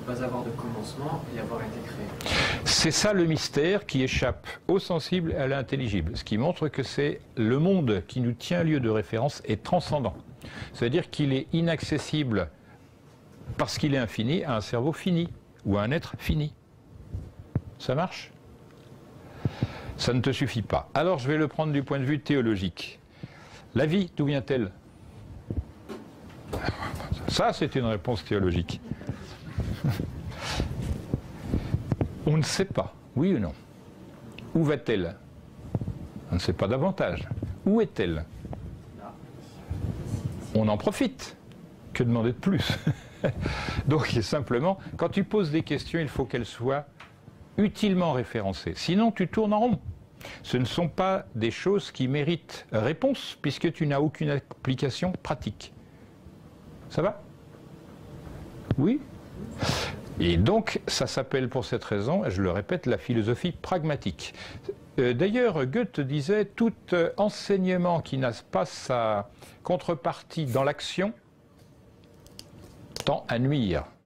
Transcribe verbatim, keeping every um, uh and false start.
pas avoir de commencement et avoir été créé. C'est ça le mystère qui échappe au sensible et à l'intelligible, ce qui montre que c'est le monde qui nous tient lieu de référence est transcendant. C'est-à-dire qu'il est inaccessible parce qu'il est infini à un cerveau fini ou à un être fini. Ça marche? Ça ne te suffit pas. Alors je vais le prendre du point de vue théologique. La vie, d'où vient-elle? Ça, c'est une réponse théologique. On ne sait pas, oui ou non. Où va-t-elle? On ne sait pas davantage. Où est-elle? On en profite. Que demander de plus? Donc simplement, quand tu poses des questions, il faut qu'elles soient utilement référencées. Sinon, tu tournes en rond. Ce ne sont pas des choses qui méritent réponse, puisque tu n'as aucune application pratique. Ça va? Oui? Et donc, ça s'appelle pour cette raison, je le répète, la philosophie pragmatique. Euh, D'ailleurs, Goethe disait, tout euh, enseignement qui n'a pas sa contrepartie dans l'action tend à nuire.